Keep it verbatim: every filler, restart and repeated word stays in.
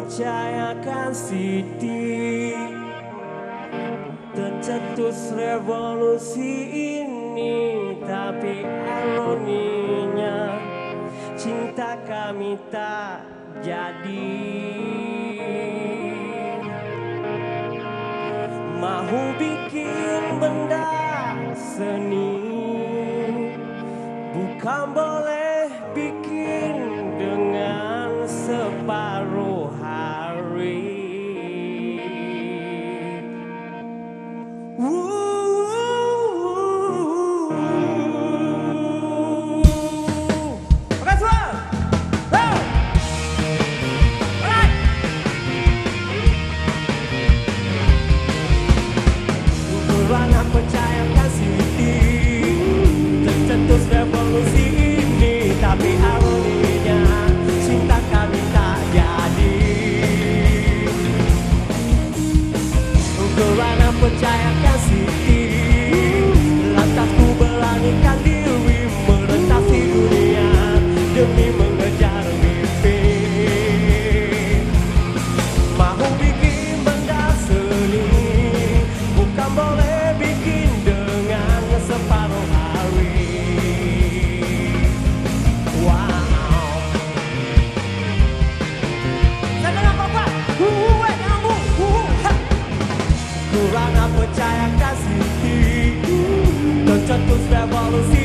percayakan Siti, tercetus revolusi ini, tapi ironinya cinta kami tak jadi. Mau bikin benda seni, bukan boleh bikin dengan separuh hari. Kurang percayakan Siti, tercetus revolusi ini, tapi ironinya cinta kami tak jadi. Kurang percayakan Siti, lantas ku beranikan diri merentasi dunia demi mengejar mimpi. Mau bikin benda seni, bukan boleh bikin dengan separuh hari. Wow. Saya apa-apa. Huwe kamu. Kurang percayakan Siti, tercetus revolusi